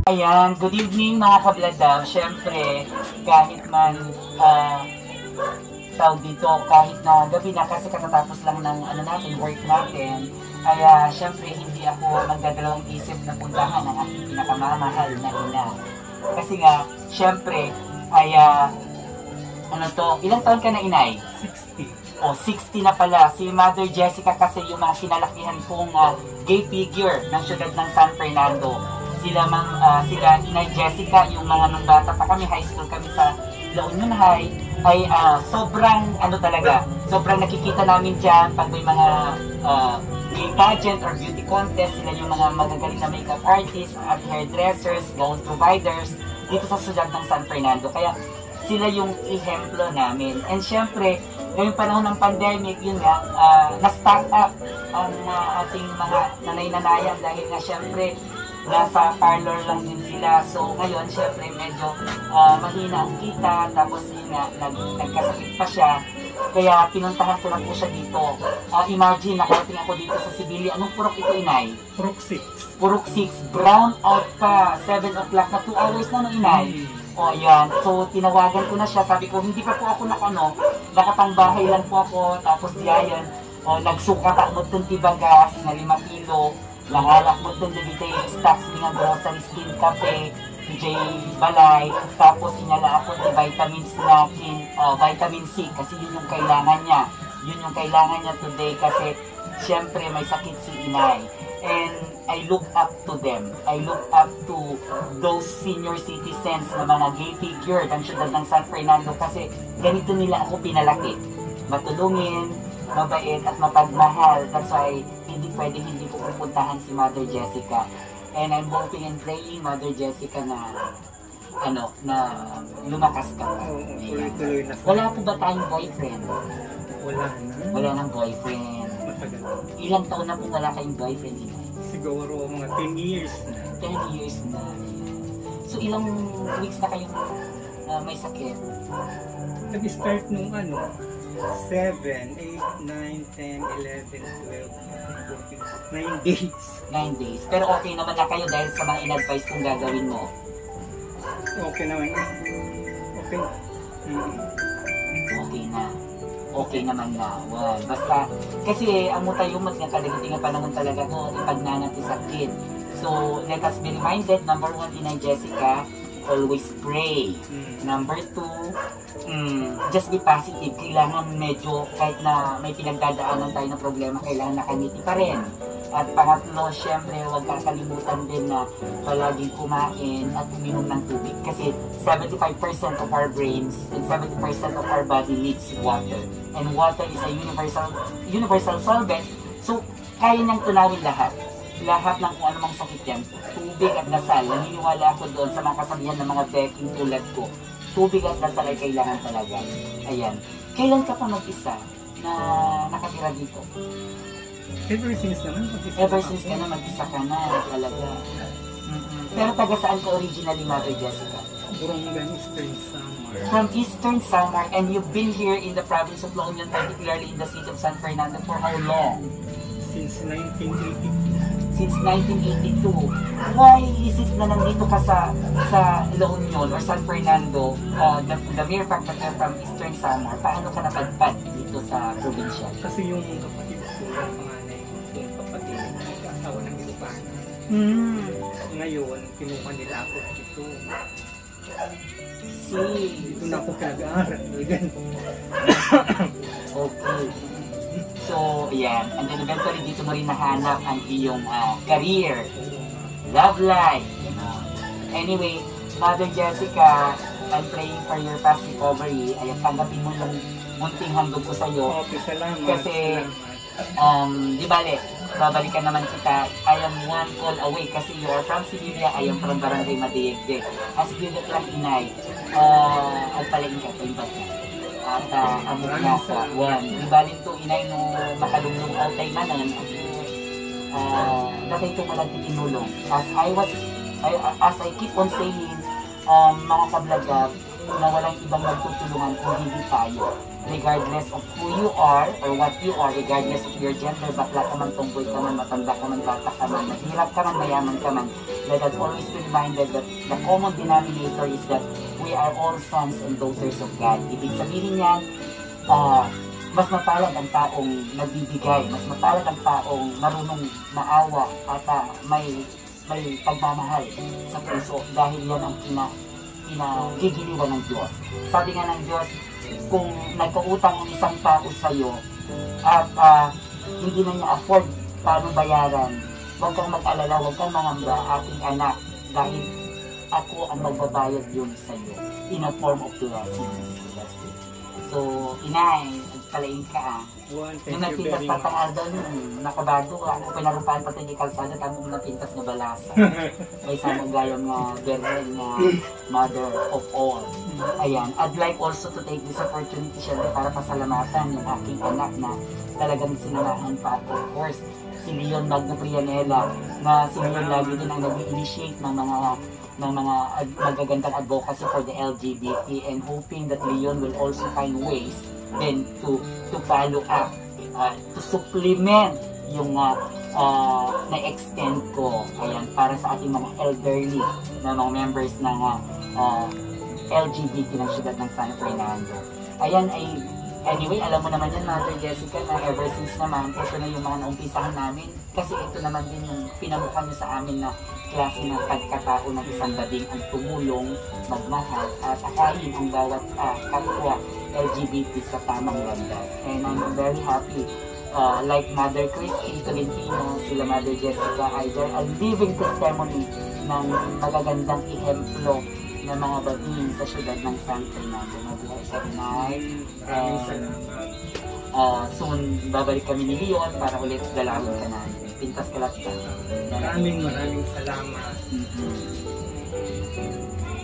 Ayan, good evening mga kabladaw. Siyempre, kahit man tawag dito, kahit na gabi na kasi katatapos lang ng work natin, ay siyempre hindi ako magdadalawang isip na puntahan ang aking pinakamamahal na ina. Kasi nga, siyempre, ay ilang taon ka na, inay? 60. O, 60 na pala. Si Mother Jessica kasi yung mga kinalakihan kong gay figure ng syudad ng San Fernando. Sila Inay Jessica, yung mga nung bata pa kami, high school kami sa La Union High, ay sobrang sobrang nakikita namin dyan pag may mga beauty pageant or beauty contest. Sila yung mga magagaling na makeup artists at hairdressers, gown providers dito sa syudad ng San Fernando. Kaya sila yung ehemplo namin. And syempre, ngayong panahon ng pandemic, yun nga, na-start up ang ating mga nanay-nanayan dahil nga syempre, nasa parlor lang din sila. So ngayon, syempre, medyo mahina ang kita. Tapos yun nga, nagkasakit pa siya. Kaya pinuntahan ko na po siya dito. Imagine, nakarating ako dito sa Sibilya. Anong purok ito, inay? Purok 6. Purok 6. Brown out pa. 7 o'clock na 2 hours na no, inay? O, yan. So, tinawagan ko na siya. Sabi ko, hindi pa po ako nakapangbahay lang po ako. Tapos yan, nagsuka pa mo itong tibagas na 5 kilo. Nangalak mo itong debitay stocks ng groceries, skin kape, J balay. Tapos inala ako ng vitamins natin, vitamin C. Kasi yun yung kailangan niya. Yun yung kailangan niya today kasi syempre may sakit si inay. And I look up to them. I look up to those senior citizens na mga gay figure ng syudad ng San Fernando kasi ganito nila ako pinalaki. Matulungin, mabait at mapagmahal. That's why hindi ko pupuntahan si Mother Jessica. And I'm hoping and praying, Mother Jessica, na lumakas ka pa. Wala po ba tayong boyfriend? Wala na. Wala nang boyfriend. Matagal. Ilang taon na po wala kayong boyfriend? Siguro mga 10 years na. 10 years na. So ilang weeks na kayong may sakit? Nag-start nung 7, 8, 9, 10, 11, 12, 14, 9 days. 9 days. Pero okay naman na kayo dahil sa mga in-advise kung gagawin mo? Okay naman. Okay. Okay na. Okay naman na. Well, basta, kasi ang mutayumot nga talaga, hindi nga panahon talaga ito, ipagnanat sakit. So, let us be reminded, number 1, Inay Jessica, always pray. Number 2, just be positive. Kailangan medyo, kahit na may pinagdadaanan tayo ng problema, kailangan nakangiti pa rin. At pangatlo, syempre, huwag kakalimutan din na palaging kumain at uminom ng tubig. Kasi 75% of our brains and 70% of our body needs water. And water is a universal solvent. So, kaya niyang tunawin lahat. Lahat ng kung anumang sakit yan. Tubig at dasal. Naniniwala ako doon sa mga kasabihan ng mga beking tulad ko. Tubig at dasal ay kailangan talaga. Ayan. Kailan ka pa mag-isa na nakatira dito? Ever since naman mag-isa. Ever since ka na mag-isa ka na talaga. Pero taga saan ka originally, Mother Jessica? From Eastern Samar. From Eastern Samar, and you've been here in the province of La Union, particularly in the city of San Fernando, for how long? Since 1982. Since 1982. Why is it na nandito ka sa La Union or San Fernando, the mere fact that you're from Eastern Samar, paano ka napadpad dito sa probinsya? Kasi yung kapatid ko, yung panganay ko, yung kapatid, nag-asawa ng Ilocana. Ngayon, kinuha nila ako dito. Dito na ako pinag-aaral. Okay. So, yan. And then eventually dito mo rin nahanap ang iyong career, love life. Anyway, Mother Jessica, I'm praying for your fast recovery. Ay, tanggapin mo yung munting handog ko sa'yo. Okay, salamat. Kasi, di bale, babalikan naman kita. I am one call away kasi you are from Sibilya, I am from Barangay Madiegde. As bigat lang, inay, agpalain ka, palibat ka. At amok na sa one. Di bale ito, inay, no makalunglong altay manan, natay ito malang tinulong. As I keep on saying, mga kablagab, na walang ibang magtutulungan kung hindi tayo. regardless of who you are or what you are, regardless of your gender, bakla ka man, tumboy ka man, matanda ka man, bata ka man, mahirap ka man, mayaman ka man, let us always be reminded that the common denominator is that we are all sons and daughters of God. Ibig sabihin yan, mas mapalad ang taong nagbibigay, mas mapalad ang taong marunong maawa at may pagmamahal sa puso dahil yan ang pinagigiliwan ng Diyos. Sabi nga ng Diyos, kung nagkautang ang isang tao sa iyo at hindi na niya afford paano bayaran, huwag kang mag-alala, huwag kang mangamba, aking anak, dahil ako ang magbabayad yun sa iyo in a form of blessings. So, inay, palain ka Nung nagpintas patangal doon, nakabado ka, pinarupaan pa tayo kalsada, tamong napintas na balasa. May samang gayong girlfriend na mother of all. Ayan, I'd like also to take this opportunity syempre para pasalamatan yung aking anak na talagang sinamahan pa. Of course, si Leon Magno Prianela, na si Leon lagi din ang nag-initiate ng mga magagandang advocacy for the LGBT, and hoping that Leon will also find ways then to follow up, to supplement yung na-extend ko, ayan, para sa ating mga elderly na mga members ng LGBT ng siyudad ng San Fernando. Ayan, anyway, alam mo naman yan, Mother Jessica, na ever since naman, ito na yung mga naumpisahan namin, kasi ito naman din yung pinamukha nyo sa amin na klase ng pagkatao ng isang bading ang tumulong, magmahal, at akayin ang bawat kapwa LGBT sa tamang landas. And I'm very happy, like Mother Christy Tolentino, sila Mother Jessica, they're a living testimony ng magagandang ihemplo ng mga bading sa siyudad ng San Fernando. Mabuhay sa Pinay. Soon, babalik kami ni Leon para ulit dalawin ka namin. Pintas kalat ka. Maraming salamat.